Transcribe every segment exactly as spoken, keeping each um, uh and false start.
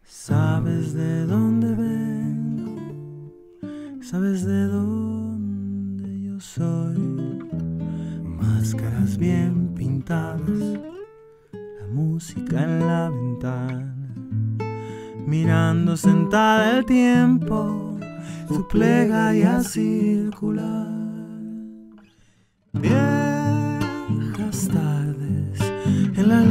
Sabes de dónde vengo, sabes de dónde yo soy. Máscaras bien pintadas, la música en la ventana, mirando sentada el tiempo, su plegaria circular. Viejas tardes en la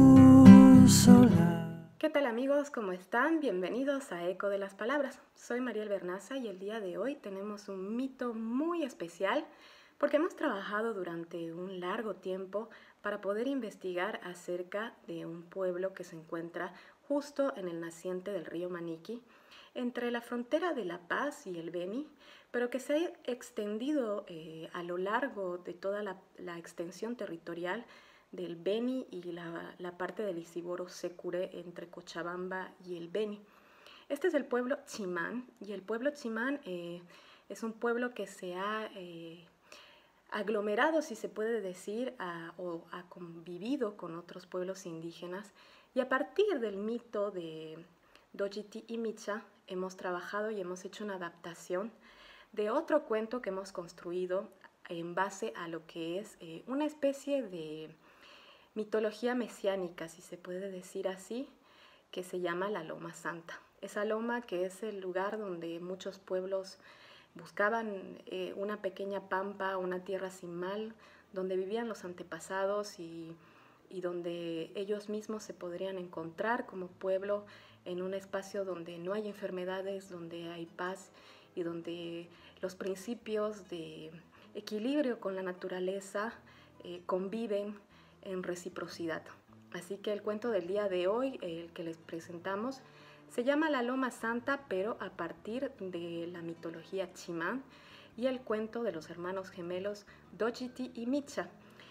luz solar. ¿Qué tal amigos? ¿Cómo están? Bienvenidos a Eco de las Palabras. Soy Mariel Bernaza y el día de hoy tenemos un mito muy especial porque hemos trabajado durante un largo tiempo para poder investigar acerca de un pueblo que se encuentra justo en el naciente del río Maniqui, entre la frontera de La Paz y el Beni, pero que se ha extendido eh, a lo largo de toda la, la extensión territorial del Beni y la, la parte del Isiboro Sécure entre Cochabamba y el Beni. Este es el pueblo Chimán, y el pueblo Chimán eh, es un pueblo que se ha eh, aglomerado, si se puede decir, a, o ha convivido con otros pueblos indígenas, y a partir del mito de Dojiti y Micha hemos trabajado y hemos hecho una adaptación de otro cuento que hemos construido en base a lo que es eh, una especie de mitología mesiánica, si se puede decir así, que se llama la Loma Santa. Esa loma que es el lugar donde muchos pueblos buscaban eh, una pequeña pampa, una tierra sin mal, donde vivían los antepasados y, y donde ellos mismos se podrían encontrar como pueblo en un espacio donde no hay enfermedades, donde hay paz y donde los principios de equilibrio con la naturaleza eh, conviven en reciprocidad. Así que el cuento del día de hoy, el que les presentamos, se llama La Loma Santa, pero a partir de la mitología Chimán y el cuento de los hermanos gemelos Dojiti y Micha.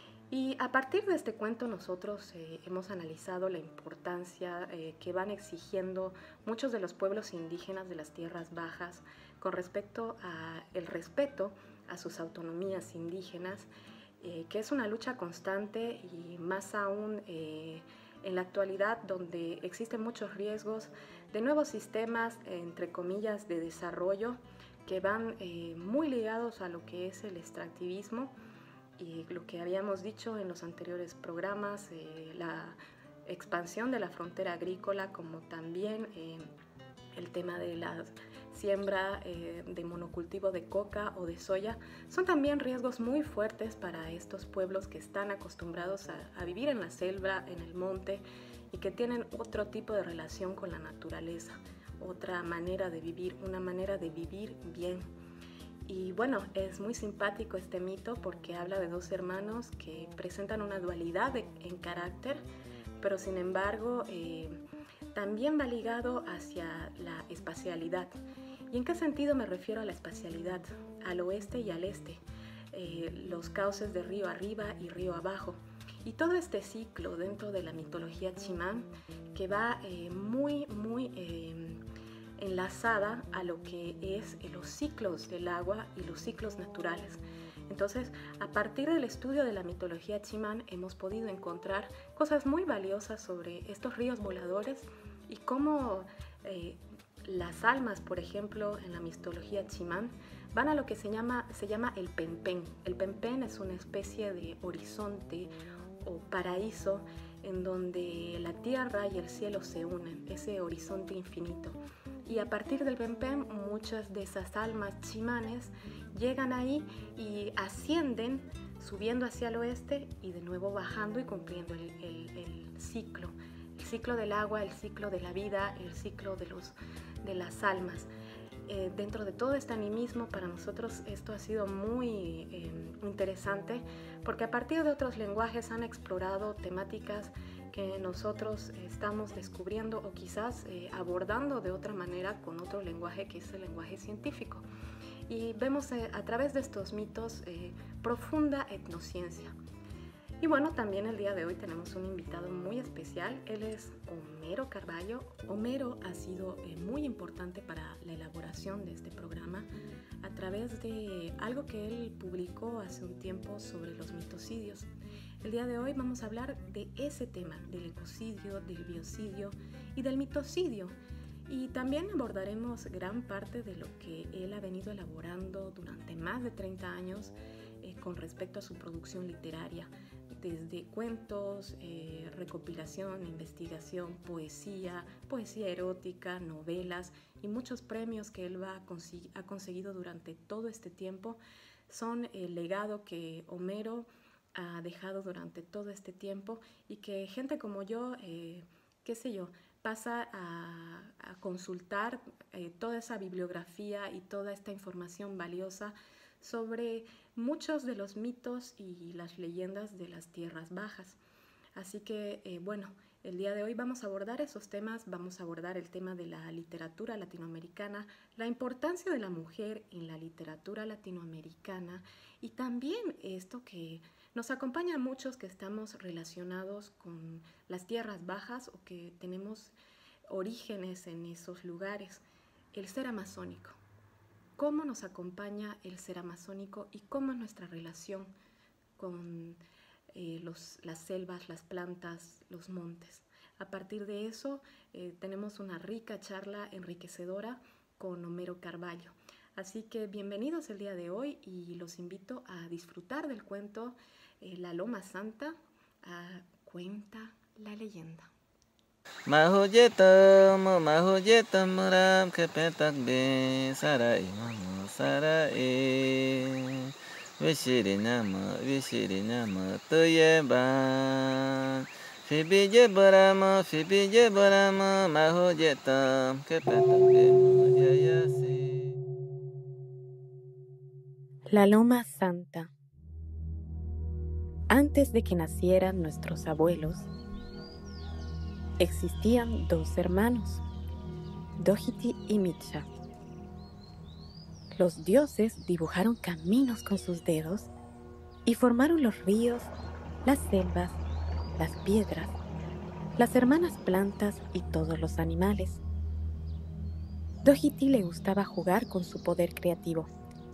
Y a partir de este cuento nosotros eh, hemos analizado la importancia eh, que van exigiendo muchos de los pueblos indígenas de las tierras bajas con respecto al respeto a sus autonomías indígenas, Eh, que es una lucha constante y más aún eh, en la actualidad donde existen muchos riesgos de nuevos sistemas, entre comillas, de desarrollo que van eh, muy ligados a lo que es el extractivismo y lo que habíamos dicho en los anteriores programas, eh, la expansión de la frontera agrícola, como también eh, el tema de la siembra eh, de monocultivo de coca o de soya, son también riesgos muy fuertes para estos pueblos que están acostumbrados a, a vivir en la selva, en el monte, y que tienen otro tipo de relación con la naturaleza, otra manera de vivir, una manera de vivir bien. Y bueno, es muy simpático este mito porque habla de dos hermanos que presentan una dualidad de, en carácter, pero sin embargo eh, también va ligado hacia la espacialidad. ¿Y en qué sentido me refiero a la espacialidad? Al oeste y al este, eh, los cauces de río arriba y río abajo. Y todo este ciclo dentro de la mitología Chimán que va eh, muy, muy eh, enlazada a lo que es eh, los ciclos del agua y los ciclos naturales. Entonces, a partir del estudio de la mitología Chimán hemos podido encontrar cosas muy valiosas sobre estos ríos voladores y cómo eh, las almas, por ejemplo, en la mitología Chimán, van a lo que se llama, se llama el penpen. El penpen es una especie de horizonte o paraíso en donde la tierra y el cielo se unen, ese horizonte infinito. Y a partir del penpen, muchas de esas almas chimanes llegan ahí y ascienden, subiendo hacia el oeste y de nuevo bajando y cumpliendo el, el, el ciclo. El ciclo del agua, el ciclo de la vida, el ciclo de, los, de las almas. Eh, dentro de todo este animismo, para nosotros esto ha sido muy eh, interesante porque a partir de otros lenguajes han explorado temáticas que nosotros estamos descubriendo o quizás eh, abordando de otra manera con otro lenguaje que es el lenguaje científico. Y vemos eh, a través de estos mitos eh, profunda etnociencia. Y bueno, también el día de hoy tenemos un invitado muy especial. Él es Homero Carballo. Homero ha sido eh, muy importante para la elaboración de este programa a través de algo que él publicó hace un tiempo sobre los mitocidios. El día de hoy vamos a hablar de ese tema, del ecocidio, del biocidio y del mitocidio. Y también abordaremos gran parte de lo que él ha venido elaborando durante más de treinta años eh, con respecto a su producción literaria, desde cuentos, eh, recopilación, investigación, poesía, poesía erótica, novelas y muchos premios que él va a consegu- ha conseguido durante todo este tiempo son el legado que Homero ha dejado durante todo este tiempo y que gente como yo, eh, qué sé yo, pasa a, a consultar eh, toda esa bibliografía y toda esta información valiosa sobre muchos de los mitos y las leyendas de las tierras bajas. Así que, eh, bueno, el día de hoy vamos a abordar esos temas, vamos a abordar el tema de la literatura latinoamericana, la importancia de la mujer en la literatura latinoamericana y también esto que nos acompaña a muchos que estamos relacionados con las tierras bajas o que tenemos orígenes en esos lugares, el ser amazónico. ¿Cómo nos acompaña el ser amazónico y cómo es nuestra relación con eh, los, las selvas, las plantas, los montes? A partir de eso eh, tenemos una rica charla enriquecedora con Homero Carvalho. Así que bienvenidos el día de hoy y los invito a disfrutar del cuento eh, La Loma Santa, a Cuenta la Leyenda. Mahujetam, mahujetam ram kepetak be sarai mamu sarai Vishirinama, vishirinama tuyeban Fibije barama, fibije barama mahujetam kepetak be muyayasi. La Loma Santa. Antes de que nacieran nuestros abuelos, existían dos hermanos, Dohiti y Mitcha. Los dioses dibujaron caminos con sus dedos y formaron los ríos, las selvas, las piedras, las hermanas plantas y todos los animales. Dohiti le gustaba jugar con su poder creativo.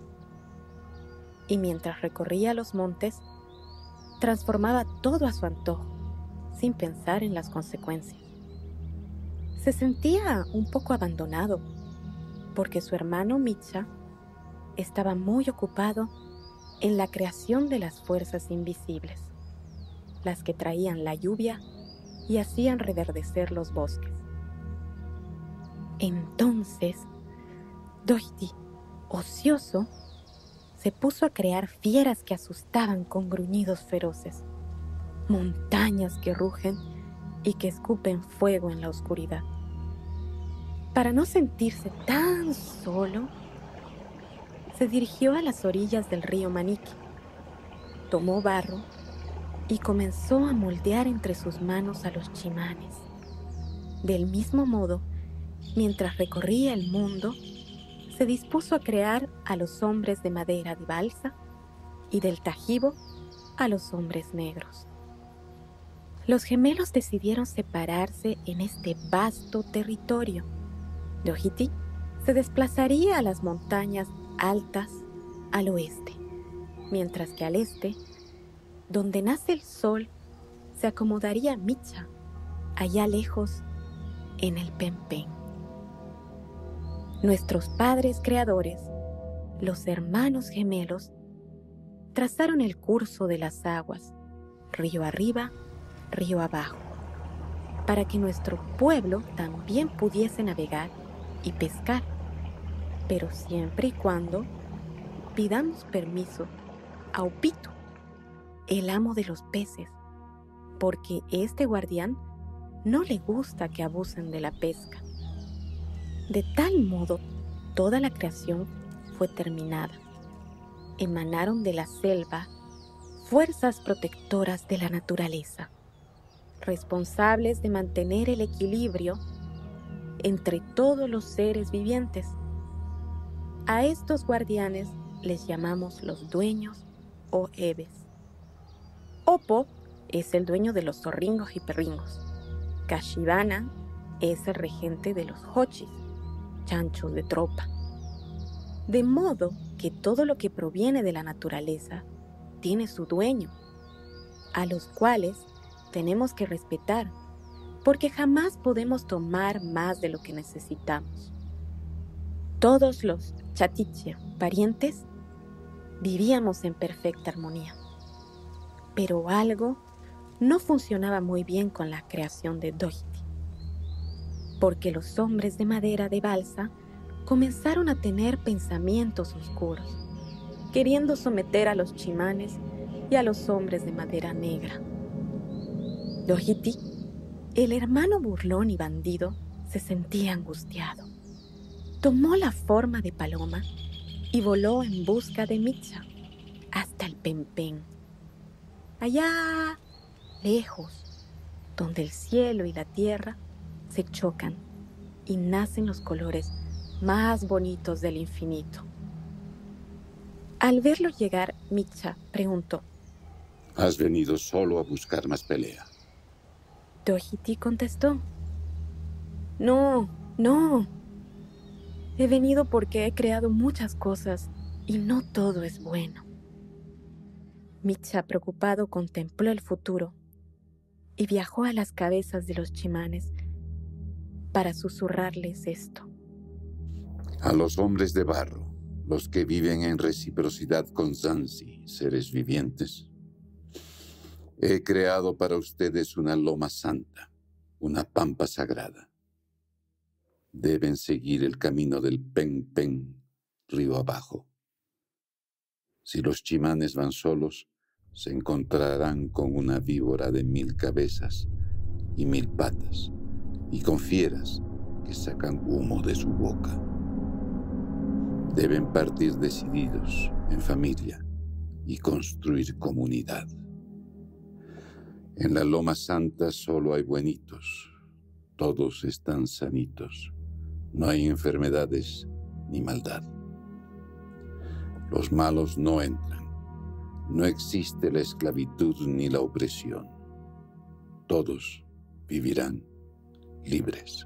Y mientras recorría los montes, transformaba todo a su antojo, sin pensar en las consecuencias. Se sentía un poco abandonado, porque su hermano Mitcha estaba muy ocupado en la creación de las fuerzas invisibles, las que traían la lluvia y hacían reverdecer los bosques. Entonces, Dohiti, ocioso, se puso a crear fieras que asustaban con gruñidos feroces, montañas que rugen y que escupen fuego en la oscuridad. Para no sentirse tan solo, se dirigió a las orillas del río Maniqui, tomó barro y comenzó a moldear entre sus manos a los chimanes. Del mismo modo, mientras recorría el mundo, se dispuso a crear a los hombres de madera de balsa y del Tajibo a los hombres negros. Los gemelos decidieron separarse en este vasto territorio. Dohiti se desplazaría a las montañas altas al oeste, mientras que al este, donde nace el sol, se acomodaría Mitcha, allá lejos, en el Pempén. Nuestros padres creadores, los hermanos gemelos, trazaron el curso de las aguas, río arriba, río abajo, para que nuestro pueblo también pudiese navegar y pescar, pero siempre y cuando pidamos permiso a Upito, el amo de los peces, porque este guardián no le gusta que abusen de la pesca. De tal modo, toda la creación fue terminada. Emanaron de la selva fuerzas protectoras de la naturaleza, responsables de mantener el equilibrio entre todos los seres vivientes. A estos guardianes les llamamos los dueños o ebes. Opo es el dueño de los zorringos y perringos. Kashibana es el regente de los hochis, chanchos de tropa. De modo que todo lo que proviene de la naturaleza tiene su dueño, a los cuales tenemos que respetar, porque jamás podemos tomar más de lo que necesitamos. Todos los Chatichia parientes vivíamos en perfecta armonía, pero algo no funcionaba muy bien con la creación de Dohiti, porque los hombres de madera de balsa comenzaron a tener pensamientos oscuros, queriendo someter a los chimanes y a los hombres de madera negra. Dohiti, el hermano burlón y bandido, se sentía angustiado. Tomó la forma de paloma y voló en busca de Mitcha hasta el Pempén. Allá, lejos, donde el cielo y la tierra se chocan y nacen los colores más bonitos del infinito. Al verlo llegar, Mitcha preguntó: ¿Has venido solo a buscar más pelea? Dohiti contestó: No, no. He venido porque he creado muchas cosas y no todo es bueno. Mitcha, preocupado, contempló el futuro y viajó a las cabezas de los chimanes para susurrarles esto. A los hombres de barro, los que viven en reciprocidad con Zanzi, seres vivientes, he creado para ustedes una loma santa, una pampa sagrada. Deben seguir el camino del Pen Pen, río abajo. Si los chimanes van solos, se encontrarán con una víbora de mil cabezas y mil patas, y con fieras que sacan humo de su boca. Deben partir decididos, en familia, y construir comunidad. En la Loma Santa solo hay buenitos, todos están sanitos, no hay enfermedades ni maldad. Los malos no entran, no existe la esclavitud ni la opresión. Todos vivirán libres.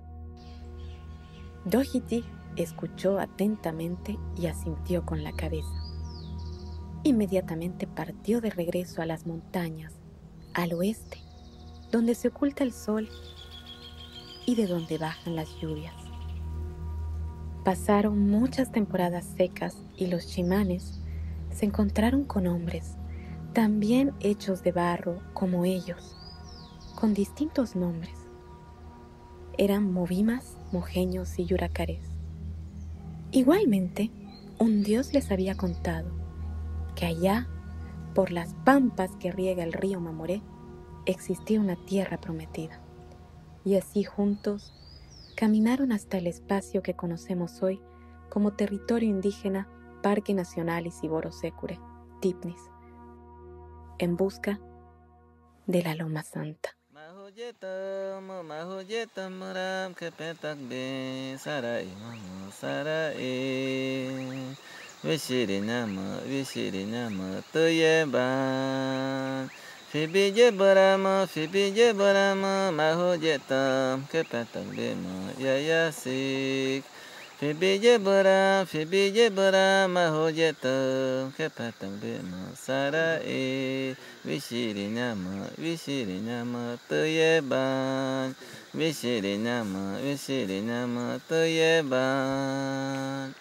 Dohiti escuchó atentamente y asintió con la cabeza. Inmediatamente partió de regreso a las montañas, al oeste, donde se oculta el sol y de donde bajan las lluvias. Pasaron muchas temporadas secas y los chimanes se encontraron con hombres, también hechos de barro como ellos, con distintos nombres. Eran movimas, mojeños y yuracarés. Igualmente, un dios les había contado que allá, por las pampas que riega el río Mamoré, existía una tierra prometida. Y así juntos caminaron hasta el espacio que conocemos hoy como territorio indígena Parque Nacional Isiboro Secure, Tipnis, en busca de la Loma Santa. Vishirinama, Vishirinama, Tuyeban. Fibije Barama, Fibije Barama, Mahojetam, Kepetak Bima, Yayasik. Fibije Bara, Fibije Bara, Mahojetam, Kepetak Bima, Sarai. Vishirinama, Vishirinama, Tuyeban. Vishirinama, Vishirinama, Tuyeban.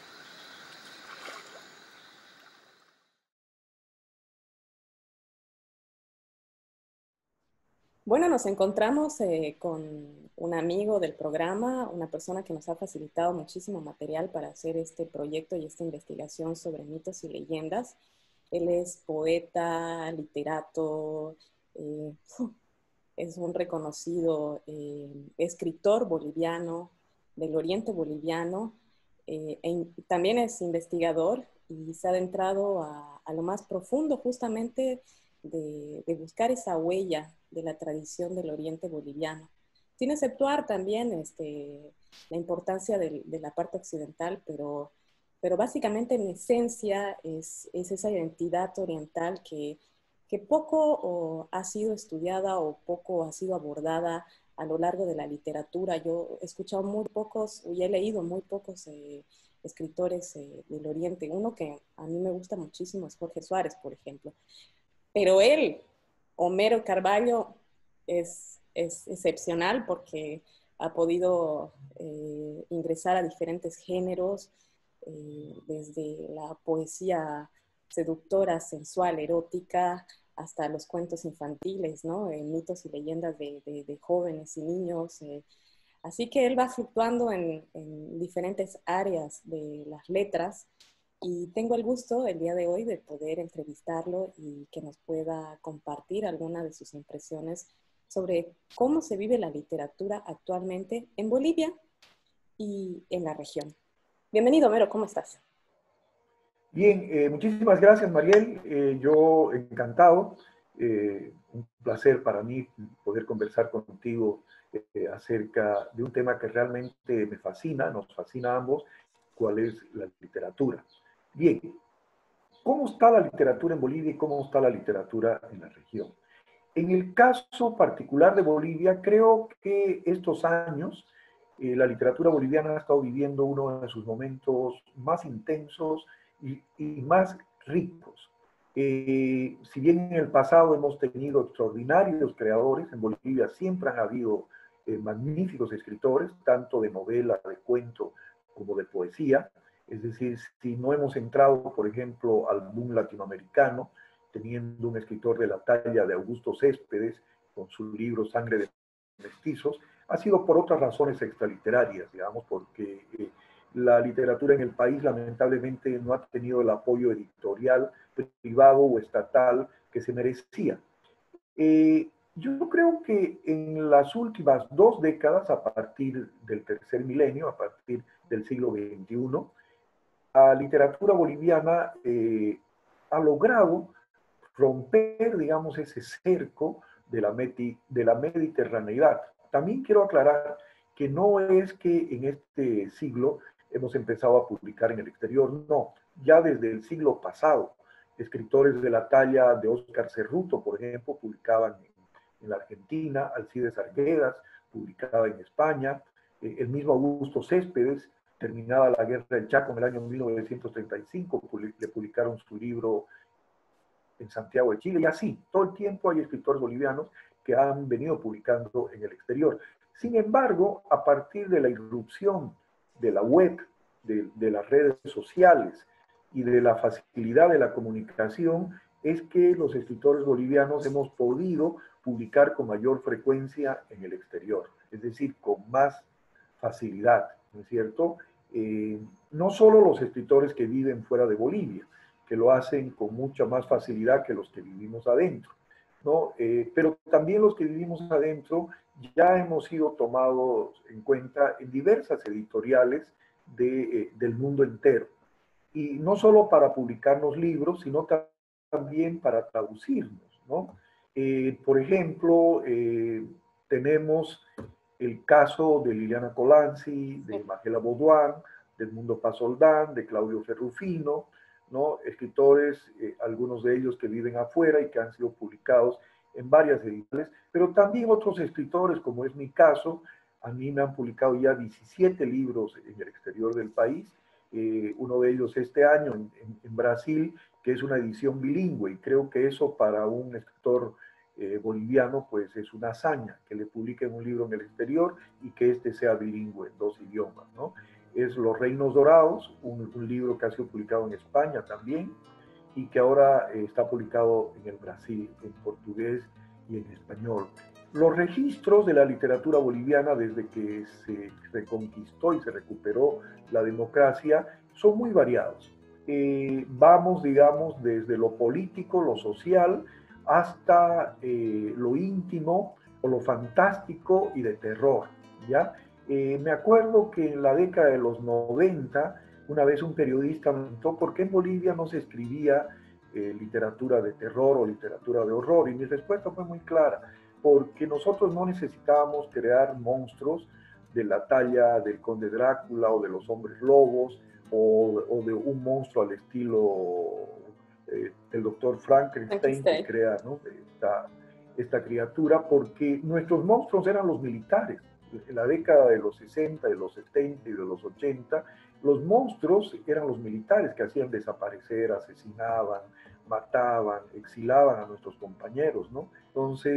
Bueno, nos encontramos eh, con un amigo del programa, una persona que nos ha facilitado muchísimo material para hacer este proyecto y esta investigación sobre mitos y leyendas. Él es poeta, literato, eh, es un reconocido eh, escritor boliviano, del oriente boliviano, eh, e también es investigador y se ha adentrado a, a lo más profundo justamente de, de buscar esa huella de la tradición del oriente boliviano, sin exceptuar también este, la importancia de, de la parte occidental, pero, pero básicamente en esencia es, es esa identidad oriental que, que poco o, ha sido estudiada o poco ha sido abordada a lo largo de la literatura. Yo he escuchado muy pocos, y he leído muy pocos eh, escritores eh, del oriente. Uno que a mí me gusta muchísimo es Jorge Suárez, por ejemplo. Pero él, Homero Carvalho, es es excepcional porque ha podido eh, ingresar a diferentes géneros, eh, desde la poesía seductora, sensual, erótica, hasta los cuentos infantiles, ¿no? Eh, mitos y leyendas de, de, de jóvenes y niños. Eh. Así que él va fluctuando en, en diferentes áreas de las letras, y tengo el gusto el día de hoy de poder entrevistarlo y que nos pueda compartir alguna de sus impresiones sobre cómo se vive la literatura actualmente en Bolivia y en la región. Bienvenido, Homero, ¿cómo estás? Bien, eh, muchísimas gracias, Mariel. Eh, yo encantado. Eh, un placer para mí poder conversar contigo eh, acerca de un tema que realmente me fascina, nos fascina a ambos, cuál es la literatura. Bien, ¿cómo está la literatura en Bolivia y cómo está la literatura en la región? En el caso particular de Bolivia, creo que estos años eh, la literatura boliviana ha estado viviendo uno de sus momentos más intensos y, y más ricos. Eh, si bien en el pasado hemos tenido extraordinarios creadores, en Bolivia siempre han habido eh, magníficos escritores, tanto de novela, de cuento, como de poesía. Es decir, si no hemos entrado, por ejemplo, al boom latinoamericano, teniendo un escritor de la talla de Augusto Céspedes, con su libro Sangre de Mestizos, ha sido por otras razones extraliterarias, digamos, porque eh, la literatura en el país lamentablemente no ha tenido el apoyo editorial, privado o estatal que se merecía. Eh, yo creo que en las últimas dos décadas, a partir del tercer milenio, a partir del siglo veintiuno, la literatura boliviana eh, ha logrado romper, digamos, ese cerco de la, meti, de la mediterraneidad. También quiero aclarar que no es que en este siglo hemos empezado a publicar en el exterior, no, ya desde el siglo pasado, escritores de la talla de Óscar Cerruto, por ejemplo, publicaban en, en la Argentina, Alcides Arguedas publicaba en España, eh, el mismo Augusto Céspedes, terminada la Guerra del Chaco en el año mil novecientos treinta y cinco, le publicaron su libro en Santiago de Chile, y así, todo el tiempo hay escritores bolivianos que han venido publicando en el exterior. Sin embargo, a partir de la irrupción de la web, de, de las redes sociales y de la facilidad de la comunicación, es que los escritores bolivianos hemos podido publicar con mayor frecuencia en el exterior, es decir, con más facilidad, ¿no es cierto? Eh, no solo los escritores que viven fuera de Bolivia, que lo hacen con mucha más facilidad que los que vivimos adentro, ¿no? Eh, pero también los que vivimos adentro ya hemos sido tomados en cuenta en diversas editoriales de, eh, del mundo entero. Y no solo para publicarnos libros, sino también para traducirnos, ¿no? Eh, por ejemplo, eh, tenemos el caso de Liliana Colanzi, de Magela Baudouin, del Mundo Pasoldán, de Claudio Ferrufino, ¿no? Escritores, eh, algunos de ellos que viven afuera y que han sido publicados en varias editoriales, pero también otros escritores, como es mi caso, a mí me han publicado ya diecisiete libros en el exterior del país, eh, uno de ellos este año en, en, en Brasil, que es una edición bilingüe, y creo que eso para un escritor eh, boliviano pues es una hazaña, que le publiquen un libro en el exterior y que este sea bilingüe en dos idiomas, ¿no? Es Los Reinos Dorados, un, un libro que ha sido publicado en España también y que ahora eh, está publicado en el Brasil, en portugués y en español. Los registros de la literatura boliviana desde que se reconquistó y se recuperó la democracia son muy variados. Eh, vamos, digamos, desde lo político, lo social, hasta eh, lo íntimo o lo fantástico y de terror, ¿ya? Eh, me acuerdo que en la década de los noventa, una vez un periodista me preguntó por qué en Bolivia no se escribía eh, literatura de terror o literatura de horror, y mi respuesta fue muy clara, porque nosotros no necesitábamos crear monstruos de la talla del Conde Drácula o de los hombres lobos o, o de un monstruo al estilo eh, del doctor Frankenstein que crea, ¿no? esta, esta criatura, porque nuestros monstruos eran los militares. En la década de los sesenta, de los setenta y de los ochenta, los monstruos eran los militares que hacían desaparecer, asesinaban, mataban, exilaban a nuestros compañeros, ¿no? Entonces,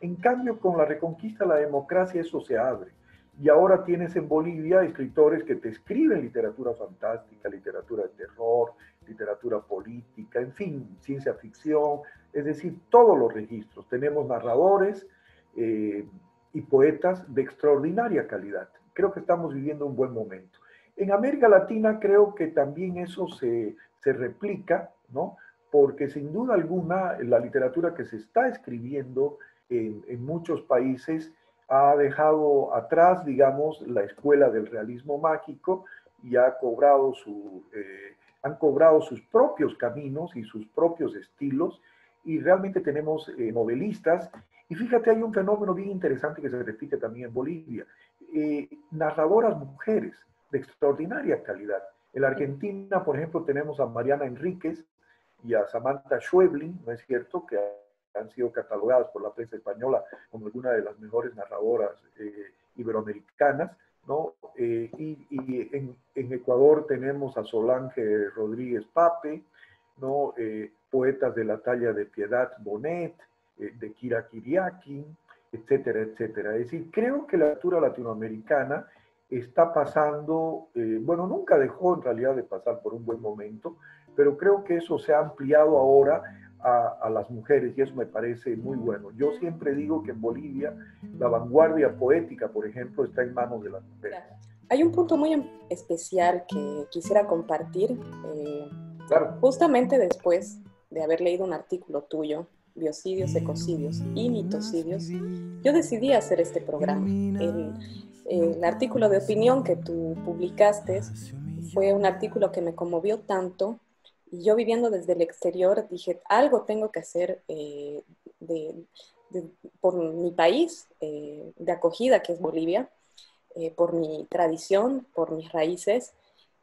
En cambio, con la reconquista de la democracia eso se abre. Y ahora tienes en Bolivia escritores que te escriben literatura fantástica, literatura de terror, literatura política, en fin, ciencia ficción, es decir, todos los registros. Tenemos narradores eh, y poetas de extraordinaria calidad. Creo que estamos viviendo un buen momento. En América Latina creo que también eso se, se replica, ¿no? Porque sin duda alguna la literatura que se está escribiendo en, en muchos países ha dejado atrás, digamos, la escuela del realismo mágico y ha cobrado su, eh, han cobrado sus propios caminos y sus propios estilos, y realmente tenemos eh, novelistas. Y fíjate, hay un fenómeno bien interesante que se repite también en Bolivia. Eh, narradoras mujeres de extraordinaria calidad. En la Argentina, por ejemplo, tenemos a Mariana Enríquez y a Samantha Schweblin, ¿no es cierto?, que han sido catalogadas por la prensa española como alguna de las mejores narradoras eh, iberoamericanas, ¿no? Eh, y y en, en Ecuador tenemos a Solange Rodríguez Pape, ¿no? Eh, poetas de la talla de Piedad Bonet, eh, de Kira Kiriakin, etcétera, etcétera. Es decir, creo que la literatura latinoamericana está pasando, eh, bueno, nunca dejó en realidad de pasar por un buen momento, pero creo que eso se ha ampliado ahora a, a las mujeres, y eso me parece muy bueno. Yo siempre digo que en Bolivia la vanguardia poética, por ejemplo, está en manos de las mujeres. Hay un punto muy especial que quisiera compartir, eh, claro. Justamente después de haber leído un artículo tuyo, Biocidios, Ecocidios y Mitocidios, yo decidí hacer este programa. El, el artículo de opinión que tú publicaste fue un artículo que me conmovió tanto, y yo viviendo desde el exterior dije, algo tengo que hacer eh, de, de, por mi país eh, de acogida, que es Bolivia, eh, por mi tradición, por mis raíces,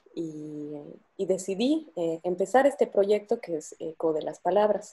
y, y decidí eh, empezar este proyecto que es Eco de las Palabras.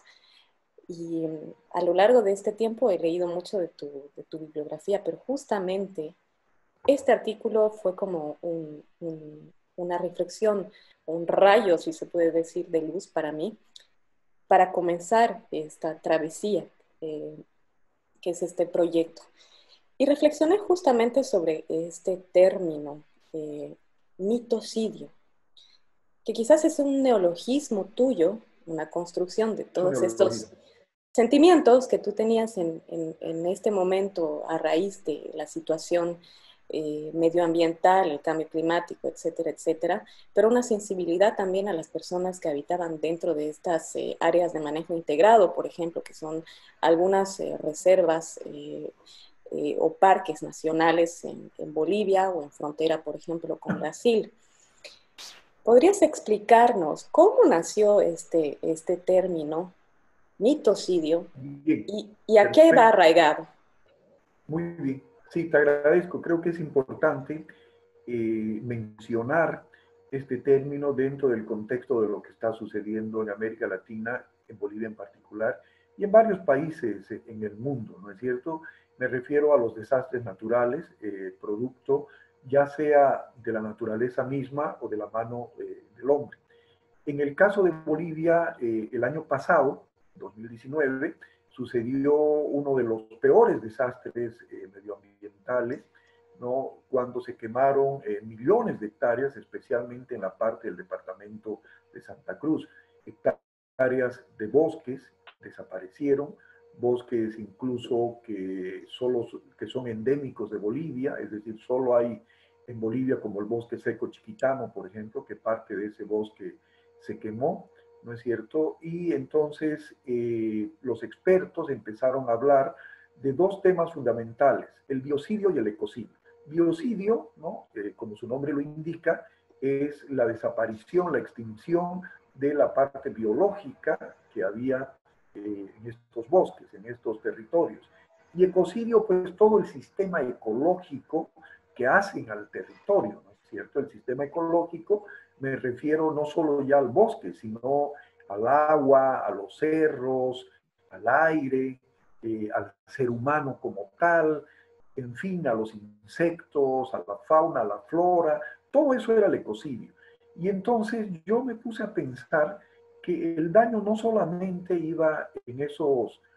Y um, a lo largo de este tiempo he leído mucho de tu, de tu bibliografía, pero justamente este artículo fue como un, un, una reflexión, un rayo, si se puede decir, de luz para mí, para comenzar esta travesía, eh, que es este proyecto. Y reflexioné justamente sobre este término, eh, mitocidio, que quizás es un neologismo tuyo, una construcción de todos estos sentimientos que tú tenías en, en, en este momento a raíz de la situación eh, medioambiental, el cambio climático, etcétera, etcétera, pero una sensibilidad también a las personas que habitaban dentro de estas eh, áreas de manejo integrado, por ejemplo, que son algunas eh, reservas eh, eh, o parques nacionales en, en Bolivia o en frontera, por ejemplo, con Brasil. ¿Podrías explicarnos cómo nació este, este término, mitocidio, y, y a qué va arraigado? Muy bien, sí, te agradezco. Creo que es importante eh, mencionar este término dentro del contexto de lo que está sucediendo en América Latina, en Bolivia en particular, y en varios países en el mundo, ¿no es cierto? Me refiero a los desastres naturales, eh, producto ya sea de la naturaleza misma o de la mano eh, del hombre. En el caso de Bolivia, eh, el año pasado, dos mil diecinueve, sucedió uno de los peores desastres eh, medioambientales, ¿no? Cuando se quemaron eh, millones de hectáreas, especialmente en la parte del departamento de Santa Cruz. Hectáreas de bosques desaparecieron, bosques incluso que, solo, que son endémicos de Bolivia, es decir, solo hay en Bolivia como el bosque seco chiquitano, por ejemplo, que parte de ese bosque se quemó, ¿no es cierto? Y entonces eh, los expertos empezaron a hablar de dos temas fundamentales, el biocidio y el ecocidio. Biocidio, ¿no? Eh, como su nombre lo indica, es la desaparición, la extinción de la parte biológica que había eh, en estos bosques, en estos territorios. Y ecocidio, pues todo el sistema ecológico que hacen al territorio, ¿no es cierto? El sistema ecológico, me refiero no solo ya al bosque, sino al agua, a los cerros, al aire, eh, al ser humano como tal, en fin, a los insectos, a la fauna, a la flora, todo eso era el ecocidio. Y entonces yo me puse a pensar que el daño no solamente iba en esos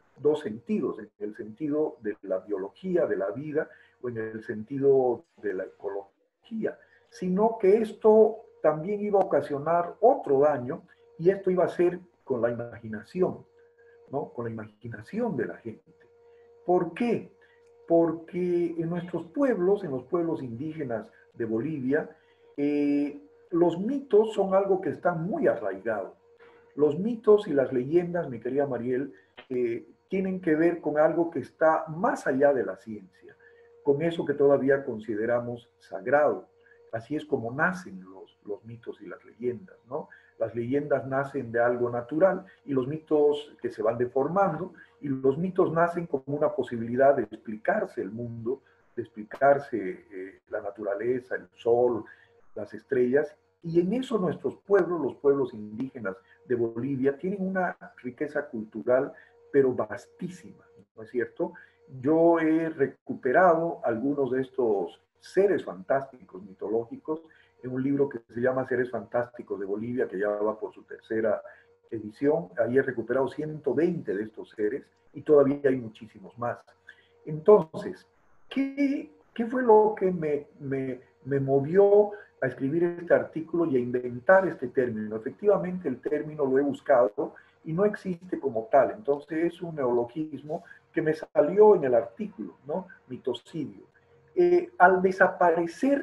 dos sentidos, en el sentido de la biología, de la vida, o en el sentido de la ecología, sino que esto también iba a ocasionar otro daño, y esto iba a ser con la imaginación, ¿no? Con la imaginación de la gente. ¿Por qué? Porque en nuestros pueblos, en los pueblos indígenas de Bolivia, eh, los mitos son algo que está muy arraigado. Los mitos y las leyendas, mi querida Mariel, eh, tienen que ver con algo que está más allá de la ciencia, con eso que todavía consideramos sagrado. Así es como nacen los, los mitos y las leyendas, ¿no? Las leyendas nacen de algo natural y los mitos que se van deformando, y los mitos nacen como una posibilidad de explicarse el mundo, de explicarse eh, la naturaleza, el sol, las estrellas, y en eso nuestros pueblos, los pueblos indígenas de Bolivia, tienen una riqueza cultural, pero vastísima, ¿no es cierto? Yo he recuperado algunos de estos seres fantásticos mitológicos en un libro que se llama Seres Fantásticos de Bolivia, que ya va por su tercera edición. Ahí he recuperado ciento veinte de estos seres y todavía hay muchísimos más. Entonces, ¿qué, qué fue lo que me, me, me movió a escribir este artículo y a inventar este término? Efectivamente, el término lo he buscado y no existe como tal. Entonces, es un neologismo que me salió en el artículo, ¿no? Mitocidio. Eh, al desaparecer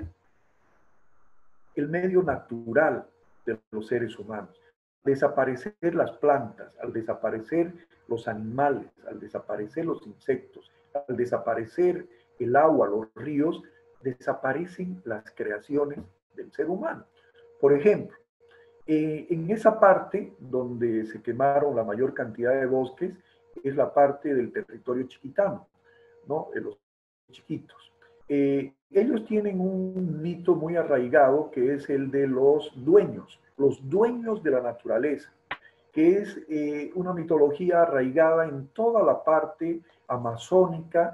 el medio natural de los seres humanos, al desaparecer las plantas, al desaparecer los animales, al desaparecer los insectos, al desaparecer el agua, los ríos, desaparecen las creaciones del ser humano. Por ejemplo, eh, en esa parte donde se quemaron la mayor cantidad de bosques es la parte del territorio chiquitano, ¿no? De los chiquitos. Eh, ellos tienen un mito muy arraigado que es el de los dueños, los dueños de la naturaleza, que es eh, una mitología arraigada en toda la parte amazónica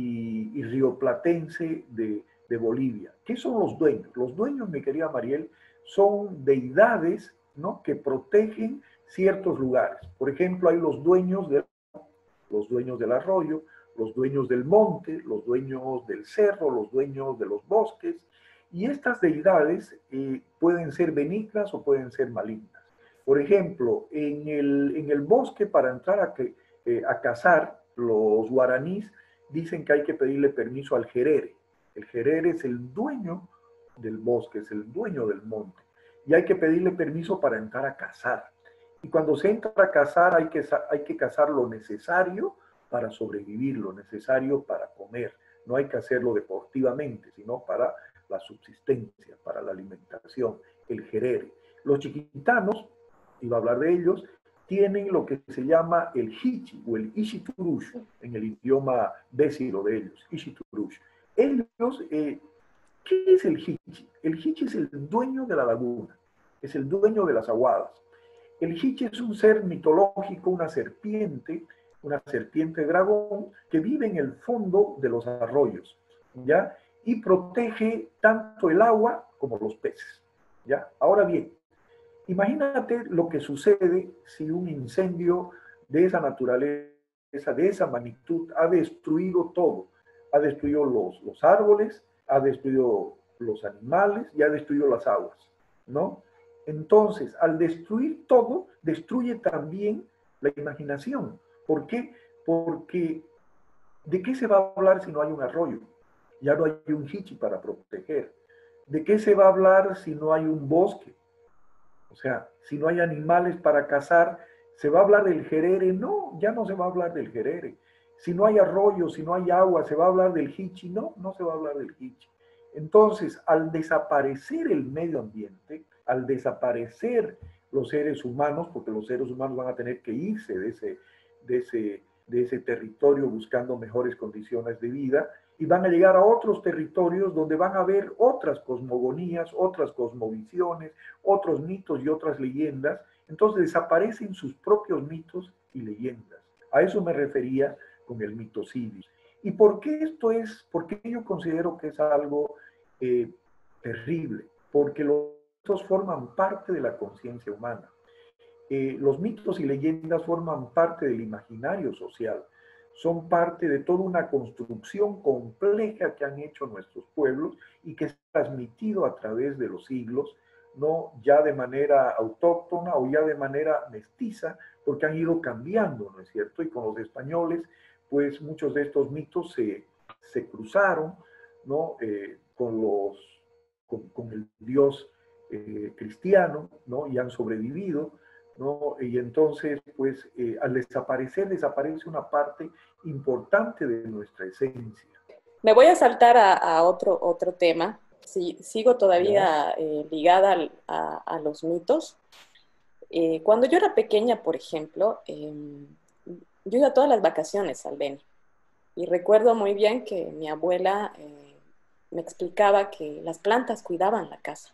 y, y rioplatense de, de Bolivia. ¿Qué son los dueños? Los dueños, mi querida Mariel, son deidades, ¿no?, que protegen ciertos lugares. Por ejemplo, hay los dueños, de, los dueños del arroyo, los dueños del monte, los dueños del cerro, los dueños de los bosques, y estas deidades eh, pueden ser benignas o pueden ser malignas. Por ejemplo, en el, en el bosque, para entrar a, que, eh, a cazar, los guaraníes dicen que hay que pedirle permiso al jerere. El jerere es el dueño del bosque, es el dueño del monte, y hay que pedirle permiso para entrar a cazar. Y cuando se entra a cazar, hay que, hay que cazar lo necesario para sobrevivir, lo necesario para comer. No hay que hacerlo deportivamente, sino para la subsistencia, para la alimentación, el jerere. Los chiquitanos, iba a hablar de ellos, tienen lo que se llama el hichi o el ishiturush, en el idioma bésiro de ellos, ishiturush. Ellos, eh, ¿qué es el hichi? El hichi es el dueño de la laguna, es el dueño de las aguadas. El hichi es un ser mitológico, una serpiente, una serpiente dragón que vive en el fondo de los arroyos, ¿ya? Y protege tanto el agua como los peces, ¿ya? Ahora bien, imagínate lo que sucede si un incendio de esa naturaleza, de esa magnitud, ha destruido todo. Ha destruido los, los árboles, ha destruido los animales y ha destruido las aguas, ¿no? Entonces, al destruir todo, destruye también la imaginación. ¿Por qué? Porque ¿de qué se va a hablar si no hay un arroyo? Ya no hay un hichi para proteger. ¿De qué se va a hablar si no hay un bosque? O sea, si no hay animales para cazar, ¿se va a hablar del jerere? No, ya no se va a hablar del jerere. Si no hay arroyo, si no hay agua, ¿se va a hablar del hichi? No, no se va a hablar del hichi. Entonces, al desaparecer el medio ambiente, al desaparecer los seres humanos, porque los seres humanos van a tener que irse de ese, de ese, de ese territorio buscando mejores condiciones de vida, y van a llegar a otros territorios donde van a haber otras cosmogonías, otras cosmovisiones, otros mitos y otras leyendas. Entonces desaparecen sus propios mitos y leyendas. A eso me refería con el mitocidio. ¿Y por qué esto es? ¿Por qué yo considero que es algo eh, terrible? Porque los mitos forman parte de la conciencia humana. Eh, los mitos y leyendas forman parte del imaginario social, son parte de toda una construcción compleja que han hecho nuestros pueblos y que se ha transmitido a través de los siglos, no ya de manera autóctona o ya de manera mestiza, porque han ido cambiando, ¿no es cierto? Y con los españoles, pues muchos de estos mitos se, se cruzaron, ¿no? Eh, con, los, con, con el Dios eh, cristiano, ¿no? Y han sobrevivido, ¿no? Y entonces, pues, eh, al desaparecer, desaparece una parte importante de nuestra esencia. Me voy a saltar a, a otro, otro tema. Sí, sigo todavía eh, ligada al, a, a, los mitos. Eh, cuando yo era pequeña, por ejemplo, eh, yo iba todas las vacaciones al Beni. Y recuerdo muy bien que mi abuela eh, me explicaba que las plantas cuidaban la casa.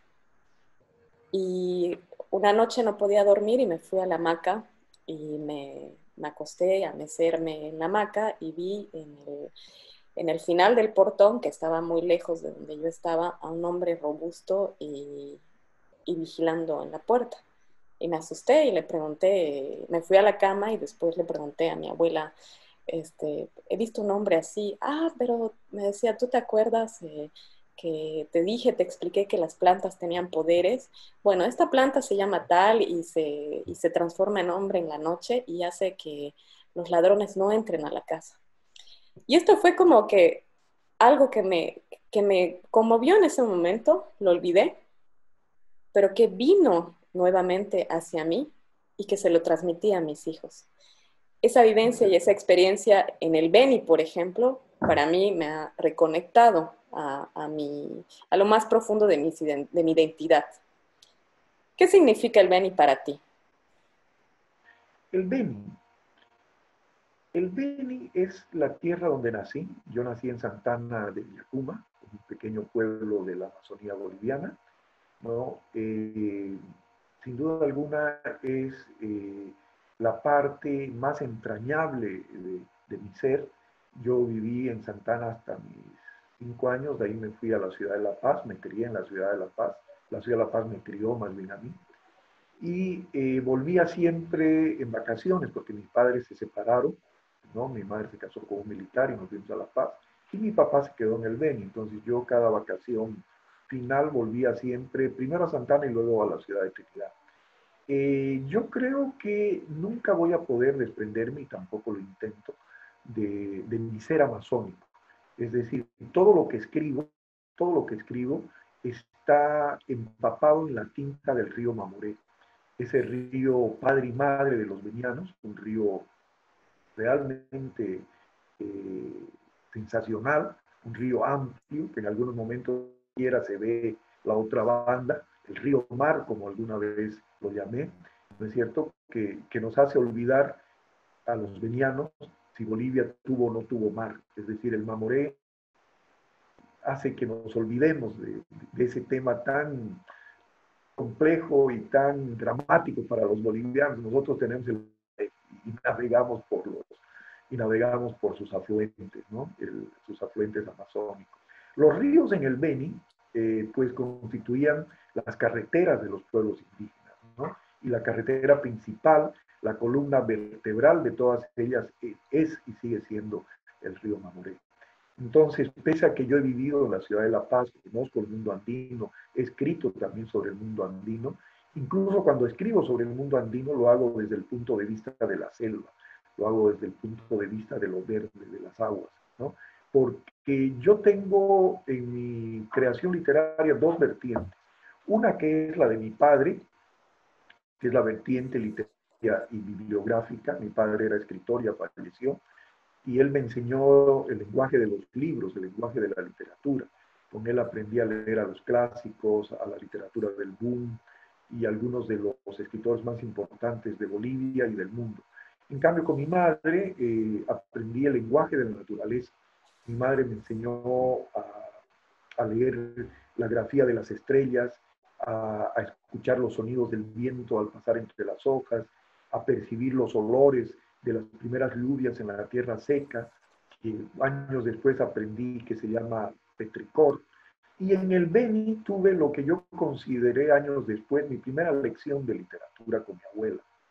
Y una noche no podía dormir y me fui a la hamaca y me, me acosté a mecerme en la hamaca y vi en el, en el final del portón, que estaba muy lejos de donde yo estaba, a un hombre robusto y, y vigilando en la puerta. Y me asusté y le pregunté, me fui a la cama y después le pregunté a mi abuela, este, he visto un hombre así. Ah, pero me decía, ¿tú te acuerdas eh, que te dije, te expliqué que las plantas tenían poderes? Bueno, esta planta se llama tal y se, y se transforma en hombre en la noche y hace que los ladrones no entren a la casa. Y esto fue como que algo que me, que me conmovió en ese momento, lo olvidé, pero que vino nuevamente hacia mí y que se lo transmití a mis hijos. Esa vivencia y esa experiencia en el Beni, por ejemplo, para mí me ha reconectado a, a, mi, a lo más profundo de mi, de mi identidad. ¿Qué significa el Beni para ti? El Beni. El Beni es la tierra donde nací. Yo nací en Santana de Villacuma, un pequeño pueblo de la Amazonía boliviana, ¿no? Eh, sin duda alguna es eh, la parte más entrañable de, de mi ser. Yo viví en Santana hasta mis cinco años, de ahí me fui a la ciudad de La Paz, me crié en la ciudad de La Paz, la ciudad de La Paz me crió más bien a mí, y eh, volvía siempre en vacaciones porque mis padres se separaron, ¿no? Mi madre se casó con un militar y nos fuimos a La Paz, y mi papá se quedó en el Beni, entonces yo cada vacación final volvía siempre, primero a Santana y luego a la ciudad de Trinidad. Eh, yo creo que nunca voy a poder desprenderme, y tampoco lo intento, de, de mi ser amazónico. Es decir, todo lo que escribo, todo lo que escribo está empapado en la tinta del río Mamoré. Ese río padre y madre de los benianos, un río realmente eh, sensacional, un río amplio, que en algunos momentos se ve la otra banda, el río Mar, como alguna vez lo llamé, ¿no es cierto?, que, que nos hace olvidar a los benianos si Bolivia tuvo o no tuvo mar. Es decir, el Mamoré hace que nos olvidemos de, de ese tema tan complejo y tan dramático para los bolivianos. Nosotros tenemos el y navegamos por los y navegamos por sus afluentes, ¿no? El, sus afluentes amazónicos. Los ríos en el Beni, eh, pues constituían las carreteras de los pueblos indígenas, ¿no? Y la carretera principal, la columna vertebral de todas ellas, es y sigue siendo el río Mamoré. Entonces, pese a que yo he vivido en la ciudad de La Paz, conozco el mundo andino, he escrito también sobre el mundo andino, incluso cuando escribo sobre el mundo andino lo hago desde el punto de vista de la selva, lo hago desde el punto de vista de lo verde, de las aguas, ¿no? Porque yo tengo en mi creación literaria dos vertientes. Una que es la de mi padre, que es la vertiente literaria y bibliográfica. Mi padre era escritor y falleció, y él me enseñó el lenguaje de los libros, el lenguaje de la literatura. Con él aprendí a leer a los clásicos, a la literatura del boom y algunos de los escritores más importantes de Bolivia y del mundo. En cambio, con mi madre eh, aprendí el lenguaje de la naturaleza. Mi madre me enseñó a, a leer la grafía de las estrellas, a, a escuchar los sonidos del viento al pasar entre las hojas, a percibir los olores de las primeras lluvias en la tierra seca, que años después aprendí que se llama petricor. Y en el Beni tuve lo que yo consideré años después mi primera lección de literatura con mi abuela.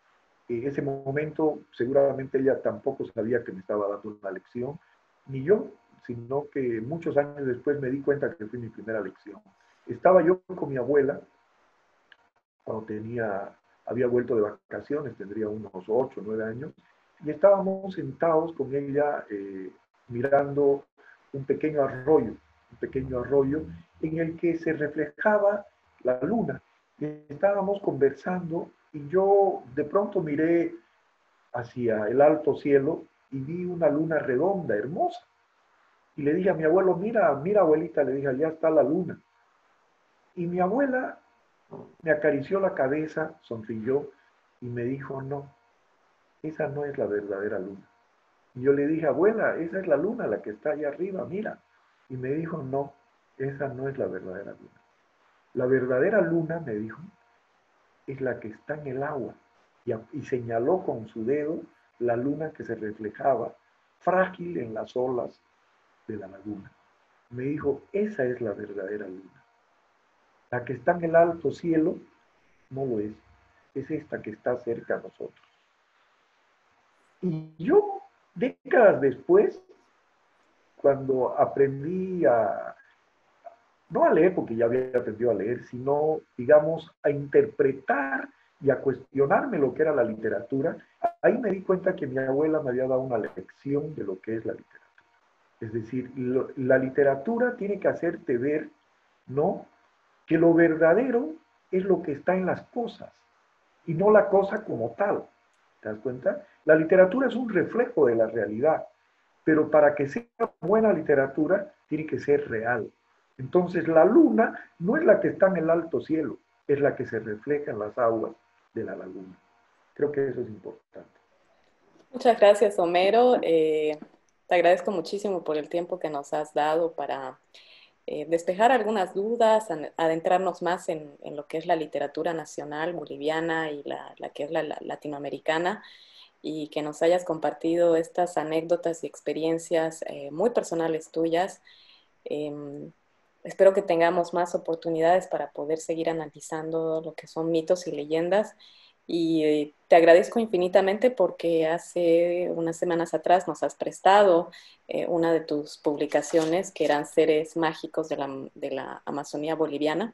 En ese momento seguramente ella tampoco sabía que me estaba dando una lección, ni yo, sino que muchos años después me di cuenta que fue mi primera lección. Estaba yo con mi abuela, cuando tenía, había vuelto de vacaciones, tendría unos ocho, nueve años, y estábamos sentados con ella eh, mirando un pequeño arroyo, un pequeño arroyo en el que se reflejaba la luna. Y estábamos conversando y yo de pronto miré hacia el alto cielo y vi una luna redonda, hermosa. Y le dije a mi abuelo, mira, mira abuelita, le dije, allá está la luna. Y mi abuela me acarició la cabeza, sonrió y me dijo, no, esa no es la verdadera luna. Y yo le dije, abuela, esa es la luna, la que está allá arriba, mira. Y me dijo, no, esa no es la verdadera luna. La verdadera luna, me dijo, es la que está en el agua. Y, y señaló con su dedo la luna que se reflejaba, frágil en las olas de la laguna. Me dijo, esa es la verdadera luna. La que está en el alto cielo no lo es. Es esta que está cerca a nosotros. Y yo, décadas después, cuando aprendí a, no a leer, porque ya había aprendido a leer, sino, digamos, a interpretar y a cuestionarme lo que era la literatura, ahí me di cuenta que mi abuela me había dado una lección de lo que es la literatura. Es decir, lo, la literatura tiene que hacerte ver, ¿no?, que lo verdadero es lo que está en las cosas y no la cosa como tal. ¿Te das cuenta? La literatura es un reflejo de la realidad, pero para que sea buena literatura tiene que ser real. Entonces la luna no es la que está en el alto cielo, es la que se refleja en las aguas de la laguna. Creo que eso es importante. Muchas gracias, Homero. Eh, te agradezco muchísimo por el tiempo que nos has dado para eh, despejar algunas dudas, adentrarnos más en, en lo que es la literatura nacional boliviana y la, la que es la, la latinoamericana, y que nos hayas compartido estas anécdotas y experiencias eh, muy personales tuyas. Eh, espero que tengamos más oportunidades para poder seguir analizando lo que son mitos y leyendas. Y eh, te agradezco infinitamente porque hace unas semanas atrás nos has prestado eh, una de tus publicaciones, que eran Seres Mágicos de la, de la Amazonía Boliviana,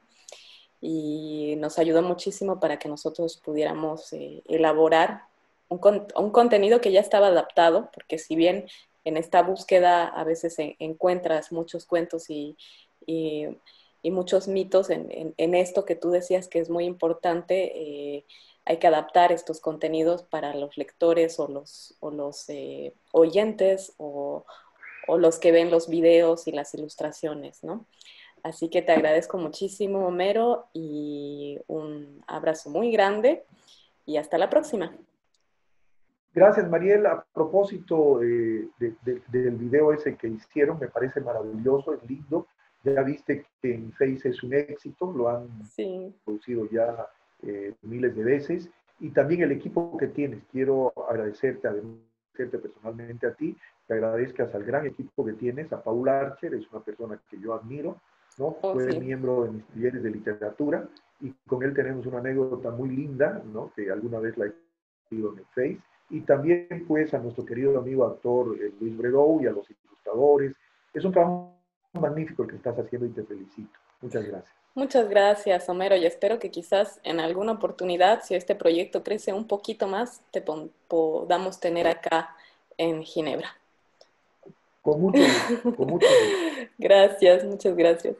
y nos ayudó muchísimo para que nosotros pudiéramos eh, elaborar un, con, un contenido que ya estaba adaptado, porque si bien en esta búsqueda a veces en, encuentras muchos cuentos y, y, y muchos mitos en, en, en esto que tú decías que es muy importante, eh, hay que adaptar estos contenidos para los lectores o los, o los eh, oyentes o, o los que ven los videos y las ilustraciones, ¿no? Así que te agradezco muchísimo, Homero, y un abrazo muy grande y hasta la próxima. Gracias, Mariel. A propósito eh, de, de, del video ese que hicieron, me parece maravilloso, es lindo. Ya viste que en Face es un éxito, lo han sí. producido ya Eh, miles de veces, y también el equipo que tienes. Quiero agradecerte, agradecerte personalmente a ti, que agradezcas al gran equipo que tienes, a Paul Archer, es una persona que yo admiro, ¿no? Oh, Fue sí. miembro de mis talleres de literatura, y con él tenemos una anécdota muy linda, ¿no?, que alguna vez la he visto en el Face, y también pues a nuestro querido amigo actor eh, Luis Bredou, y a los ilustradores. Es un trabajo magnífico el que estás haciendo y te felicito. Muchas gracias. Muchas gracias, Homero, y espero que quizás en alguna oportunidad, si este proyecto crece un poquito más, te podamos tener acá en Ginebra. Con mucho gusto, con mucho gusto. Gracias, muchas gracias.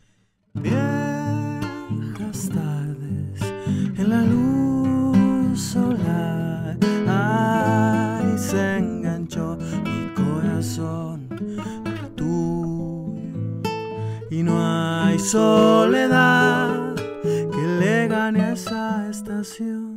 Viejas tardes en la luz solar, ay, se enganchó mi corazón al tuyo, y no hay soledad que le gane a esa estación.